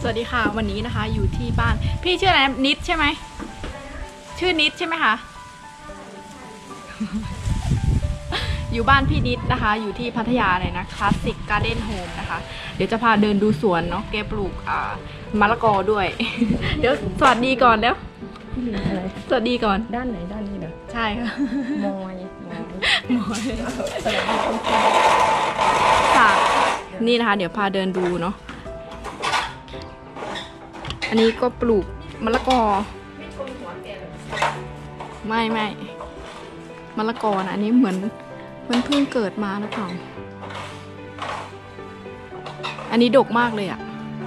วัสดีค่ะวันนี้นะคะอยู่ที่บ้านพี่ชื่ออะไรนิดใช่ไหมชื่อนิดใช่ไหมคะ อยู่บ้านพี่นิดนะคะอยู่ที่พัทยาเลยนะคลาสสิกการ์เด้นโฮมนะคะเดี๋ยวจะพาเดินดูสวนเนาะแกปลูกมะละกอด้วย เดี๋ยวสวัสดีก่อนแล้วสวัสดีก่อนด้านไหนด้านนี้เหรอใช่ค่ะมอยค่ะนี่นะคะเดี๋ยวพาเดินดูเนาะอันนี้ก็ปลูกมะละกอไม่มะละกอนะอันนี้เหมือนมันเพิ่งเกิดมาหรือเปล่าอันนี้ดกมากเลยอ่ะ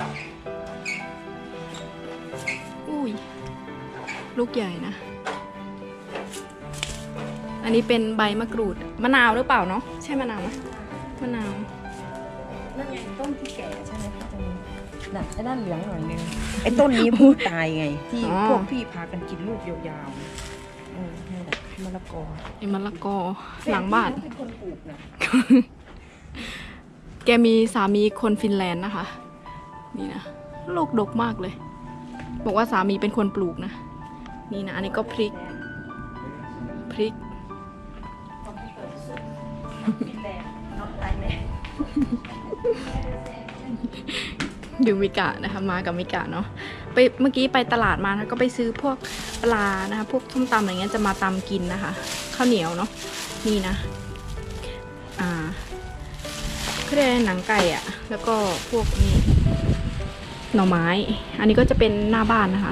อุ้ยลูกใหญ่นะอันนี้เป็นใบมะกรูดมะนาวหรือเปล่าเนาะใช่มะนาวไหมมะนาวนั่นไงต้นที่แก่ใช่ไหมคะตรงนี้น่ะไอ้ด้านเหลืองหน่อยนึงไอ้ต้นนี้พูดตายไงที่พวกพี่พากันกินลูกยาวๆนี่แหละมะละกอไอ้มะละกอหลังบ้านเป็นคนปลูกนะแกมีสามีคนฟินแลนด์นะคะนี่นะลูกดกมากเลยบอกว่าสามีเป็นคนปลูกนะนี่นะอันนี้ก็พริกดูมิกะนะคะมากับมิกะเนาะไปเมื่อกี้ไปตลาดมานะก็ไปซื้อพวกปลานะคะพวกส้มตำอะไรเงี้ยจะมาตำกินนะคะข้าวเหนียวเนาะนี่นะเครื่องหนังไก่อะแล้วก็พวกนี้หน่อไม้อันนี้ก็จะเป็นหน้าบ้านนะคะ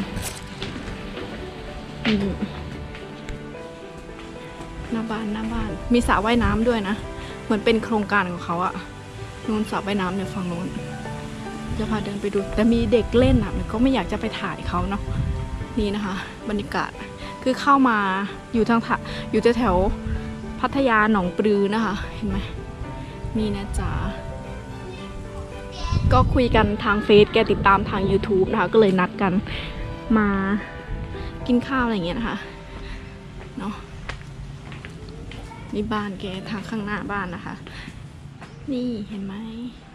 หน้าบ้านมีสระว่ายน้ำด้วยนะเหมือนเป็นโครงการของเขาอะนู่นสระว่ายน้ำเนี่ยฝั่งโน้นจะพาเดินไปดูแต่มีเด็กเล่นอะมันก็ไม่อยากจะไปถ่ายเขาเนาะนี่นะคะบรรยากาศคือเข้ามาอยู่แถวพัทยาหนองปลือนะคะเห็นไหมนี่นะจ๊ะก็คุยกันทางเฟซแกติดตามทาง YouTube นะคะก็เลยนัดกันมากินข้าวอะไรอย่างเงี้ยนะคะเนาะนี่บ้านแกทางข้างหน้าบ้านนะคะนี่เห็นไหม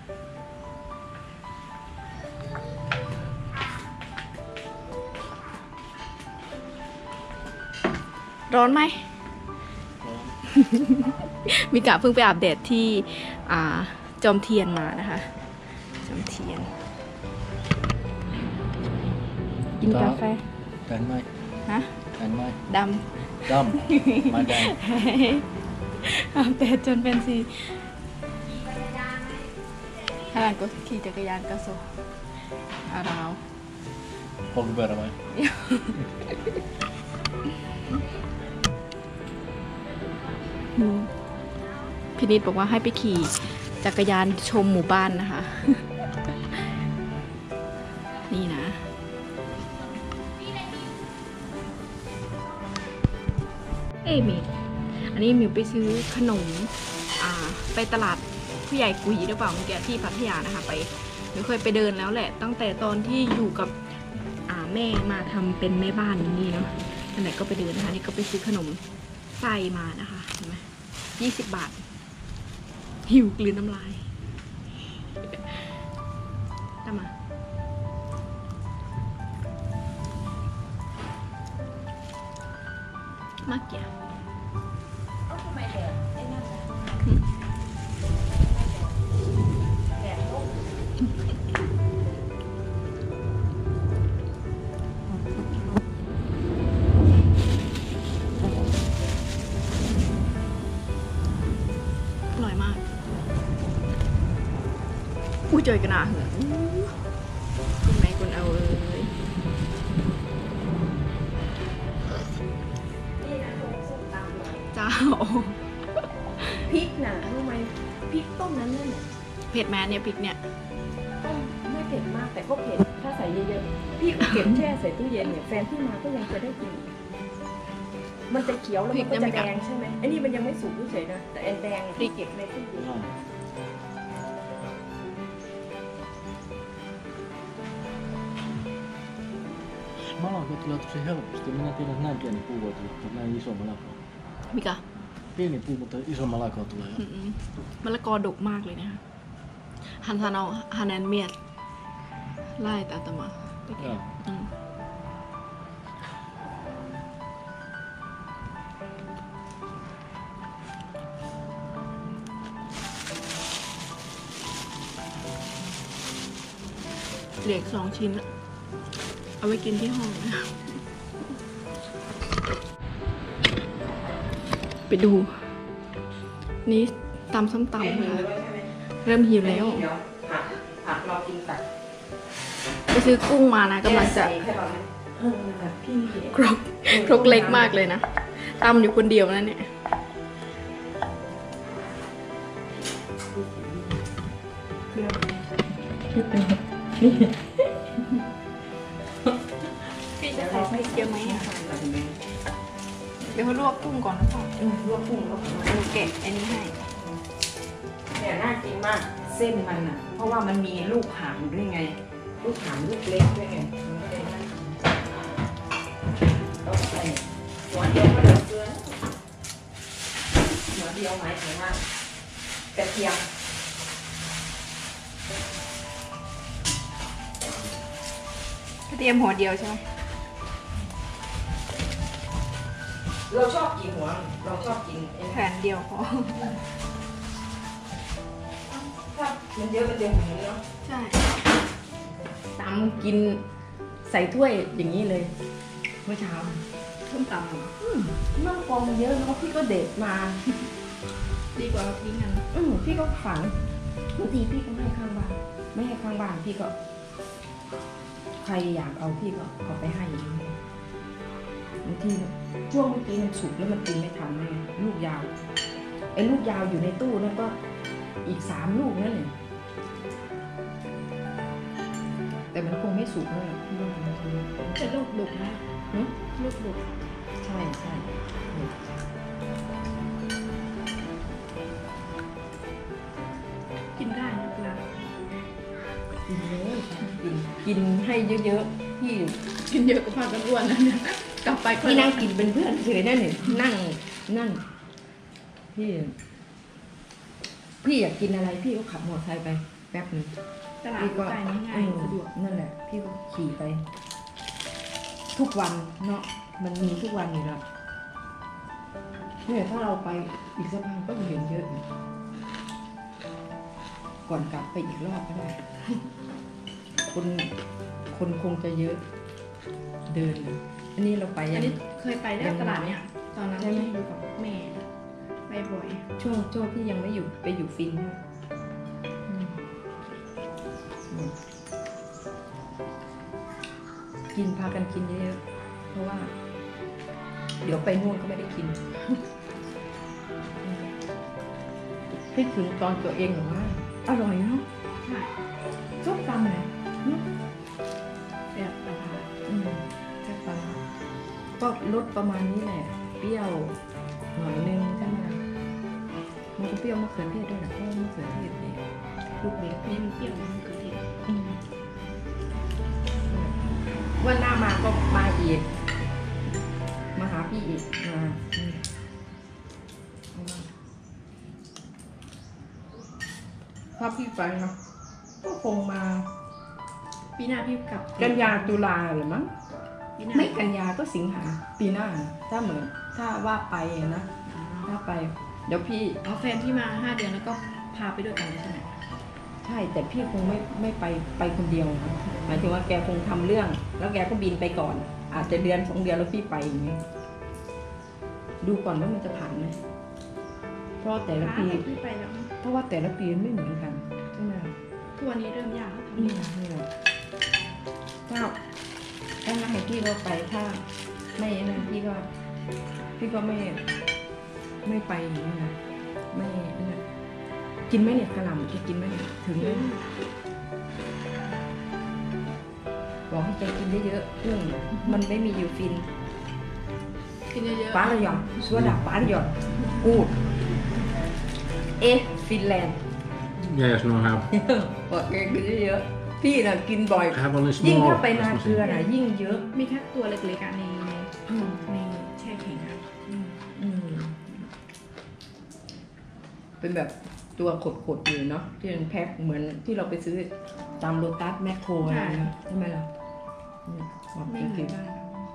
ร้อนไหม มิกะเพิ่งไปอาบแดดที่จอมเทียนมานะคะจอมเทียนกินกาแฟแดงไหมฮะแดงไหมดำมาแดงอาบแดดจนเป็นสีขนาดก็ขี่จักรยานก็โซอาราวพอกูเปิดอะไรพี่นิดบอกว่าให้ไปขี่จักรยานชมหมู่บ้านนะคะ นี่นะมิวอันนี้มิวไปซื้อขนมไปตลาดผู้ใหญ่กุยหรือเปล่าเมื่อกี้ที่พัทยานะคะไปมิวเคยไปเดินแล้วแหละตั้งแต่ตอนที่อยู่กับแม่มาทำเป็นแม่บ้านนี่เนาะอันไหนก็ไปเดินนะคะนี่ก็ไปซื้อขนมไส้มานะคะเห็นไหม20 บาทหิวกลืนน้ำลายตามมาเกี่ยทำไมแดดไอ้นั่นนะแดดลงอร่อยมากอุ้ยเจอกันนะเหรอคุณแม่คุณเอาเลยจ้าพริกหนาทำไมพริกต้มนั้นเนี่ยเผ็ดแม่เนี่ยพริกเนี่ยต้มไม่เผ็ดมากแต่ก็เผ็ดถ้าใส่เยอะๆพี่เก็บแช่ใส่ตู้เย็นเนี่ยแฟนพี่มาก็ยังจะได้กินมันจะเขียวแล้วมันก็จะแดงใช่ไหมไอ้นี่มันยังไม่สุกเฉยๆนะแต่แดงพี่เก็บในตู้เย็น Malakot tulee tosi helposti. Minä tiedän, että näin pieni puu voi tulla, mutta näin iso malako. Mikä? Pieni puu, mutta iso malako tulee. มะละกอดกมากเลยนะคะฮันซานเอาฮันแอนเมียดไล่ตาตะมา Ja. อืมเหลือ2 ชิ้นอะเอาไว้กินที่ห้องนะไปดู นี่ตำส้มตำค่ะเริ่มหิวแล้วผักเรากินตัดไปซื้อกุ้งมานะกำลังจะแค่เราไหมแบบพี่ครกเล็กมากเลยนะตำอยู่คนเดียวนะเนี่ย พี่จะใส่พริกเยอะไหมอะเดี๋ยวเขาลวกกุ้งก่อนนะพ่อลวกกุ้งลวกหนูแกะอันนี้ให้เนี่ยน่ากินมากเส้นมันอ่ะ เพราะว่ามันมีลูกหางด้วยไง ลูกหางลูกเล็กด้วยไงมันเลยน่ากินต้องใส่หัวเดียวก็เหลือเกินหัวเดียวหมายถึงว่ากระเทียมกระเทียมหัวเดียวใช่ไหมเราชอบกินหัวเราชอบกินไอ้แผ่นเดียวพอถ้ามันเยอะมันจะหมูเนาะใช่ตำกินใส่ถ้วยอย่างนี้เลยเมื่อเช้าส้มตำเหรอมะกอกมันเยอะเนาะพี่ก็เด็ดมาดีกว่าเราทิ้งกันพี่ก็ฝังบางทีพี่ก็ให้ข้างบ้านไม่ให้ข้างบ้านพี่ก็ ใครอยากเอาพี่ก็เอาไปให้บางทีช่วงเมื่อกี้มันสุกแล้วมันกินไม่ทันเลยลูกยาวไอ้ลูกยาวอยู่ในตู้นั่นก็อีก3 ลูกนั่นเองแต่มันคงไม่สุกเลยพี่ว่ามันคงจะลูกดุกนะหึลูกดุกใช่ใช่กินได้นะปลากินเลยกินให้เยอะๆพี่กินเยอะก็พากันอ้วนนะเนี่ยกลับไปก็พี่นั่งกินเป็นเพื่อนเฉยนั่นเนี่ยนั่งนั่นพี่อยากกินอะไรพี่ก็ขับมอเตอร์ไซค์ไปแป๊บหนึงตลาดพี่ก็ใกล้ๆง่ายๆสะดวกนั่นแหละพี่ก็ขี่ไป ทุกวันเนาะมันมีทุกวันอยู่แล้วเนี่ยถ้าเราไปอีกสักพักก็เห็นเยอะอยู่ก่อนกลับไปอีกรอบก็ได้ คนคงจะเยอะ เดินนะอันนี้เราไปอัยันงนี้เคยไปได้ตลาดเนี่ย ตอนนั้นใช่ไหมที่อยู่กับแม่ไปบ่อยช่วงที่ยังไม่อยู่ไปอยู่ฟินนะกินพากันกินเยอะๆเพราะว่า เดี๋ยวไปนู่นก็ไม่ได้กินคิดถึงตอนตัวเองหรือว่าอร่อยเนาะใช่ส้มตำเลยเนาะแบบตลาดแค่ปลาร้าก็ลดประมาณนี้แหละ เปรี้ยวหน่อยนึงใช่ไหมมันก็เปรี้ยวมะเขือเทศด้วยนะเพราะว่ามะเขือเทศเนี่ยลูกเล็กนี่มันเปรี้ยวมันเกิดเทศวันหน้ามาก็มาอีก มาหาพี่อีกมาถ้าพี่ไปนะก็คงมาปีหน้าพี่กลับกันยาตุลาหรือมั้งปีหน้าไม่กันยาก็สิงหาปีหน้านะถ้าเหมือนถ้าว่าไปนะถ้าไป เดี๋ยวพี่เอาแฟนที่มา5 เดือนแล้วก็พาไปด้วยกันเลยใช่ไหมใช่แต่พี่คงไม่ไปคนเดียวนะหมายถึงว่าแกคงทำเรื่อง แล้วแกก็บินไปก่อน อาจจะ1-2 เดือนแล้วพี่ไปอย่างเงี้ยดูก่อนว่ามันจะผ่านไหมเพราะแต่ละปีพี่ไปแล้วเพราะว่าแต่ละปีมันไม่เหมือนกันใช่ไหมทุกวันนี้เริ่มยากแล้วทำนี่นี่แหละถ้านั่งให้พี่ก็ไปถ้าไม่นั่นพี่ก็ไม่ไปอย่างนี้นะไม่นั่นกินไหมเนี่ยกระหล่ำจะกินไหมเนี่ยถึงไหมบอกให้แกกินเยอะๆมันไม่มีอยู่ฟินกินเยอะๆป้าระยองชัวดักป้าระยองกูดฟินแลนด์ Yes, no have. บอกแกกินเยอะๆพี่น่ะกินบ่อย I have only ยิ่ง small. ถ้าไปนาเกลือน่ะยิ่งเยอะมีแค่ตัวเล็กๆอะในแช่แข็งอะเป็นแบบตัวขดๆอยู่เนาะที่มันแพ็คเหมือนที่เราไปซื้อตามโลตัสแมคโครอะไรนะใช่ไหมล่ะหอมไม่จเหมืริอง นกัน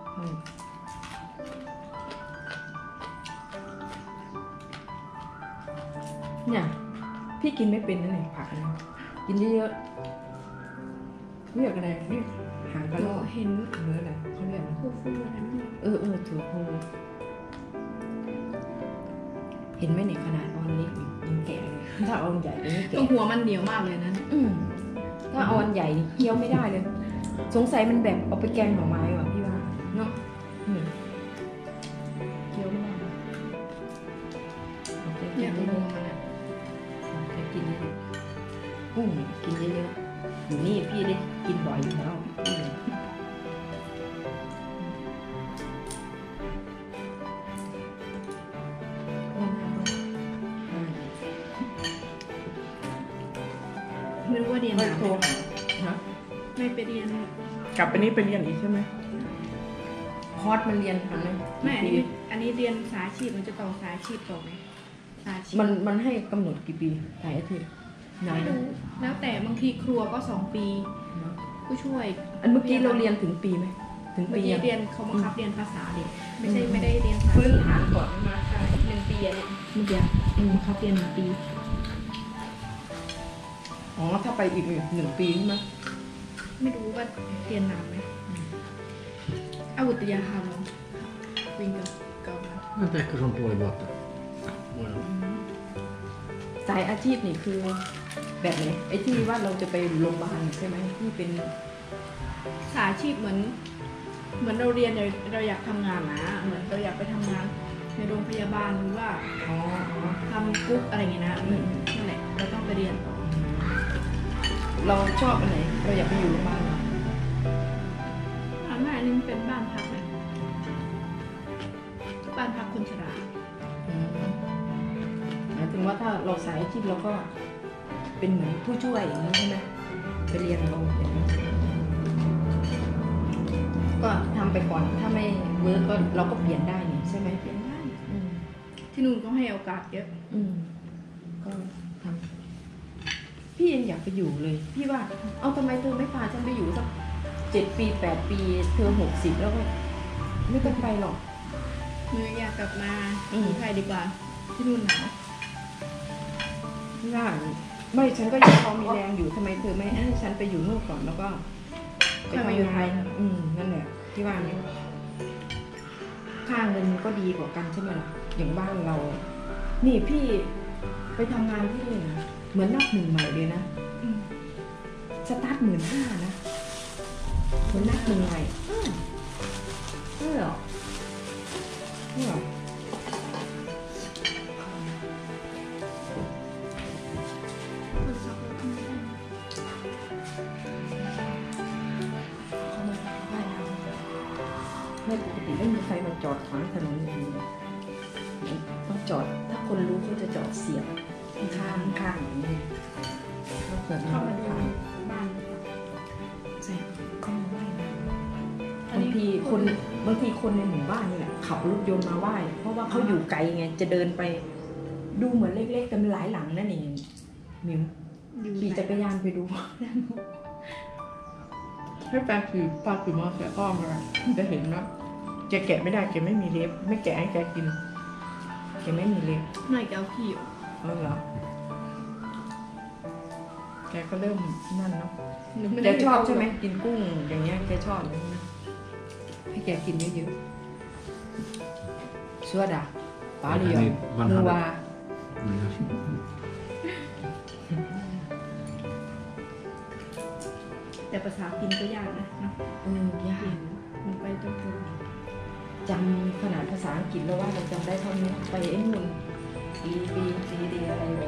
ๆเนี่ยพี่กินไม่เป็นนั่นเองผักนะกินเยอะๆเรียกอะไรเรียกหางกระรอกเห็นเนื้ออะไรเขาเรียกอะไรฟูอะไรนั่นถือโพเห็นไหมเนี่ยขนาดออนเล็กยังแก่เลยถ้าออนใหญ่ยังไม่ตรแก่งหัวมันเหนียวมากเลยนะถ้าออนใหญ่นี่เคี้ยวไม่ได้เลย สงสัยมันแบบเอาไปแกงหน่อไม้ว่ะพี่ว่าเนาะเคี้ยวไม่ได้เอาไปกิเนี่ยนตรงเยหัวอะมันอะๆเอาไปกินเยอะๆกินเยอะๆอยู่นี่พี่ได้กินบ่อยอยู่แล้วไม่รู้ว่าเรียนไม่หาโทรหาฮะไม่ไปเรียนกลับไปนี่ไปเรียนอีกใช่ไหมคอร์สมันเรียนทันไหมไม่อันนี้เรียนสายอาชีพมันจะต่อสายอาชีพต่อไหมสายอาชีพมันให้กำหนดกี่ปีหลายอาทิตย์นานไม่รู้แล้วแต่บางทีครัวก็2 ปีผู้ช่วยอันเมื่อกี้เราเรียนถึงปีไหมถึงเมื่ปีอกี้ยังเรียนเขาบังคับเรียนภาษาเด็กไม่ได้เรียนสายพื้นฐานก่อนมาใช่1 ปีอะเนี่ยเมื่อกี้บังคับเรียน1 ปีอ๋อถ้าไปอีก1 ปีใช่ไหมไม่รู้ว่าเรียนนานไหมอาวุธยาฮาลองวิ่งกับมา Men tänker som på i båten. สายอาชีพนี่คือแบบไหนไอ้ที่ว่าเราจะไปโรงพยาบาลใช่ไหมที่เป็นสายอาชีพเหมือนเราเรียนเราอยากทำงานนะเหมือนเราอยากไปทำงานในโรงพยาบาลหรือว่าอ๋อทำกุ๊กอะไรอย่างเงี้ยนะนั่นแหละเราต้องไปเรียนต่อเราชอบอันไหนเราอยากไปอยู่โรงพยาบาลเหรอแม่อันนี้มันเป็นบ้านพักนะบ้านพักคนชราหมายถึงว่าถ้าเราสายอาชีพเราก็เป็นเหมือนผู้ช่วยอย่างนี้ใช่ไหมไปเรียนเราอย่างนี้ก็ทำไปก่อนถ้าไม่เวิร์กก็เราก็เปลี่ยนได้นี่ใช่ไหมเรียนได้อืมที่นู่นก็ให้โอกาสเยอะก็ทำพี่ยังอยากไปอยู่เลย พี่ว่าเอาทำไมเธอไม่พาฉันไปอยู่สัก7 ปี8 ปีเธอ60แล้วก็ไม่ต้องไปหรอกมืออยากกลับมาอืมอยู่ไทยดีกว่า ที่นู่นหนาวพี่ว่าไม่ฉันก็ยังพอมีแรงอยู่ทำไมเธอไม่ให้ฉันไปอยู่นู่นก่อนแล้วก็ไปทำงานนั่นแหละพี่ว่าเนี่ยค่าเงินก็ดีกว่ากันใช่ไหมล่ะอย่างบ้านเรา นี่พี่ไปทำงานที่นี่นะเหมือนนับหนึ่งใหม่เลยนะอืมสตาร์ท15,000นะเหมือนนับหนึ่งใหม่นี่เหรอนี่เหรอไม่ปกติไม่มีใครมาจอดขวางถนนอย่างนี้ต้องจอดถ้าคนรู้เขาจะจอดเสียบข้างอย่างนี้ถ้าเกิดเข้ามาดูผ่านบ้านใช่ก็มาไหว้นะอันบางนี้ทีคนในหมู่บ้านนี่แหละขับรถยนต์มาไหว้เพราะว่าเขาอยู่ไกลไงจะเดินไป ดูเหมือนเล็กๆแต่มันหลายหลังนั่นเองมิวอยู่ขี่จักรยานไปดู ให้แฟนขี่พาขี่มอเตอร์ไซค์อ้อมมาจะเห็นนะแกแกะไม่ได้แกไม่มีเล็บไม่แกะให้แกกินแกไม่มีเล็บหน่อยแกเอาขี่อยู่เหรอแกก็เริ่มนั่นเนาะหนูไม่แกได้ชอบใช่ไหมกินกุ้งอย่างเงี้ยแกชอบเลยนะให้แกกินเยอะๆชัวดาปลาเดียวนัวแต่ภาษากินก็ยากนะเนาะยากมันไปต้องถึงจำขนาดภาษาอังกฤษแล้วว่าเราจำได้เท่านี้ไปไอ้นู่นซีดีอะไรแบบ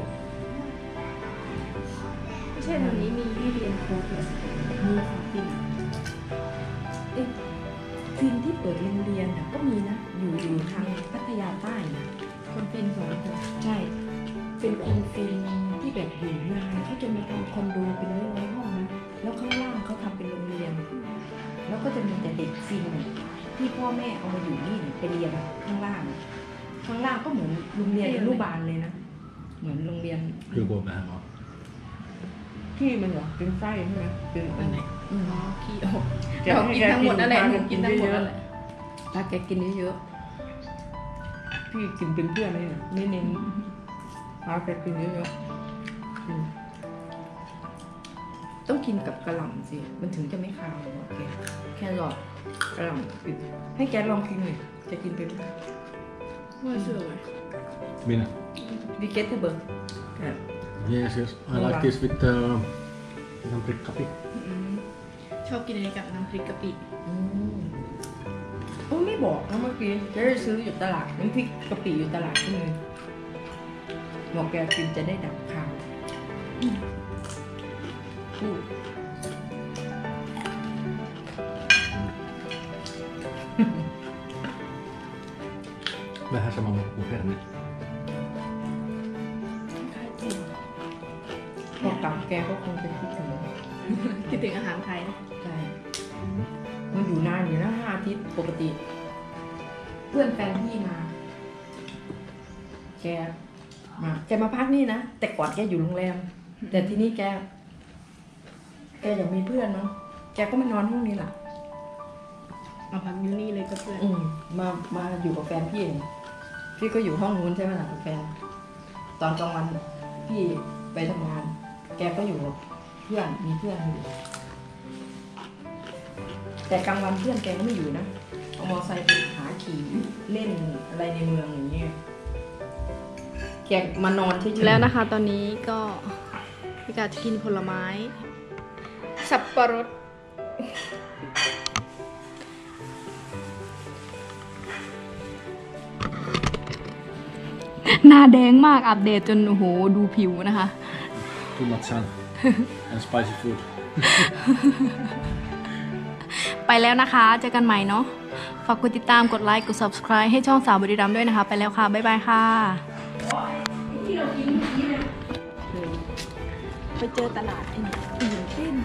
ไม่ใช่ตอนนี้มีให้เรียนโค้ดเลยมีภาษาฟินฟินที่เปิดโรงเรียนน่ะก็มีนะอยู่ทางพัทยาใต้นะคนฟินสอนคนใช่ เป็นคนฟินที่แบบอยู่นานเขาจะมาทำคอนโดเป็นร้อยๆห้องนะแล้วข้างล่างเขาทำเป็นโรงเรียน แล้วก็จะมีแต่เด็กฟินที่พ่อแม่เอามาอยู่นี่ไปเรียนข้างล่างก็เหมือนโรงเรียนอนุบาลเลยนะเหเหมือนโรงเรียน Hur går det här då? ที่มันเหรอเป็นไส้ใช่ไหมเป็นอันไหนอืมอ๋อขี้ออกเรากินทั้งหมดนั่นแหละหนูกินทั้งหมดนั่นแหละถ้าแกกินเยอะๆพี่กินเป็นเพื่อนเลยนะไม่เน้นพาแกกินเยอะๆต้องกินกับกระหล่ำสิมันถึงจะไม่คาวหรอกแกแค่หลอดกระหล่ำกินให้แกลองกินหน่อยจะกินเป็นไหมว่าเชื่อไหม Mina? วิกเกตเบอร์ Yes, yes. I like this with paprikapi. ชอบกินอะไรกับน้ำพริกกะปิโอ้ไม่บอกนะเมื่อกี้แกจะซื้ออยู่ตลาดน้ำพริกกะปิอยู่ตลาดก็เลยบอกแกกินจะได้ดับคาวพูด Vähän sama kuin herne. พอกลับแกก็คงจะคิดถึงคิดถึงอาหารไทยนะใช่มันอยู่นานอยู่นะ5 อาทิตย์ปกติ เพื่อนแฟนพี่มา แกมาพักนี่นะแต่ก่อนแกอยู่โรงแรม แต่ทีนี้แกอยากมีเพื่อนเนาะแกก็มานอนห้องนี้แหละมาพักอยู่นี่เลยก็เพื่อนมาอยู่กับแฟนพี่เนี่ยพี่ก็อยู่ห้องนู้นใช่ไหมล่ะกับแฟน ตอนกลางวันพี่ไปทำงาน แกก็อยู่กับเพื่อนมีเพื่อนอยู่ แต่กลางวันเพื่อนแกก็ไม่อยู่นะเอามอไซค์ไปหาขี่เล่นอะไรในเมืองอย่างเงี้ยแกมานอนเฉยๆแล้วนะคะ ตอนนี้ก็พี่กาจะกินผลไม้ สับปะรด หน้าแดงมากอัปเดตจนโอ้โหดูผิวนะคะ Too much sun and spicy food. ไปแล้วนะคะเจอกันใหม่เนาะฝากกดติดตามกดไลค์กด subscribe ให้ช่องสาวบุรีรัมย์ด้วยนะคะ ไปแล้วค่ะ บ๊ายบายค่ะ ไปเจอตลาดไอ้นี่ตื่นเต้น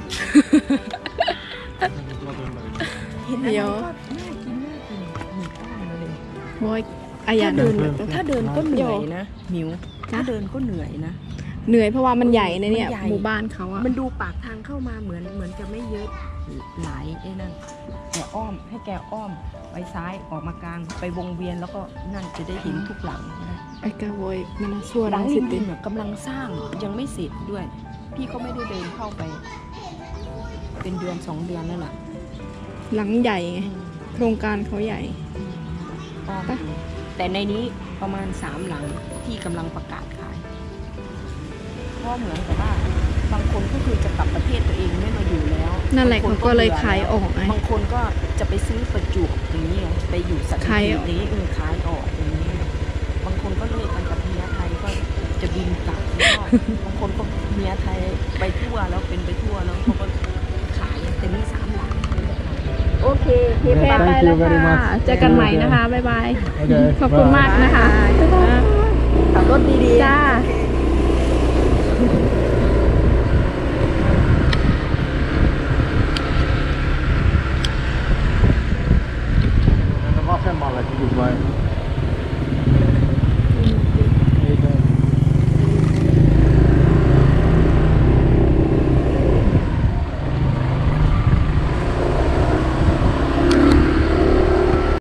เดี๋ยวน่ากินมีก้านมาเลยบอยอาอยากถ้าเดินก็เหนื่อยนะมิวถ้าเดินก็เหนื่อยนะเหนื่อยเพราะว่ามันใหญ่นะเนี่ยมันใหญ่หมู่บ้านเขาอะมันดูปากทางเข้ามาเหมือนจะไม่เยอะหลายไอ้นั่นแต่อ้อมให้แกอ้อมไปซ้ายออกมากลางไปวงเวียนแล้วก็นั่นจะได้เห็นทุกหลังนะไอ้กาบอยมันส่วนหลังสิริมติๆเนี่ยกำลังสร้างยังไม่เสร็จด้วย พี่ก็ไม่ได้เดินเข้าไป เป็นเดือน2 เดือนแล้วล่ะหลังใหญ่ไงโครงการเขาใหญ่อ้อมดูแต่ในนี้ประมาณ3 หลังที่กำลังประกาศขายเพราะเหมือนกับว่าบางคนก็คือจะกลับประเทศตัวเองไม่มาอยู่แล้วนั่นแหละบงเขาก็เลยขายออกไงบางคนก็จะไปซื้อประจวบอย่างนี้ไงไปอยู่สัตหีขายบออกนี้ขายออกอย่างนี้ บางคนก็เลิกกันกับเมียไทยก็จะบินกลับแล้วก็บางคนก็เมียไทยไปทั่วแล้วเป็นไปทั่วแล้วเขาก็ขายแต่นี่3 หลังโอเคพี่แพรไปแล้วค่ะ เจอกันใหม่นะคะ บ๊ายบาย Okay, ขอบคุณ bye. มากนะคะขับรถดีๆจ้า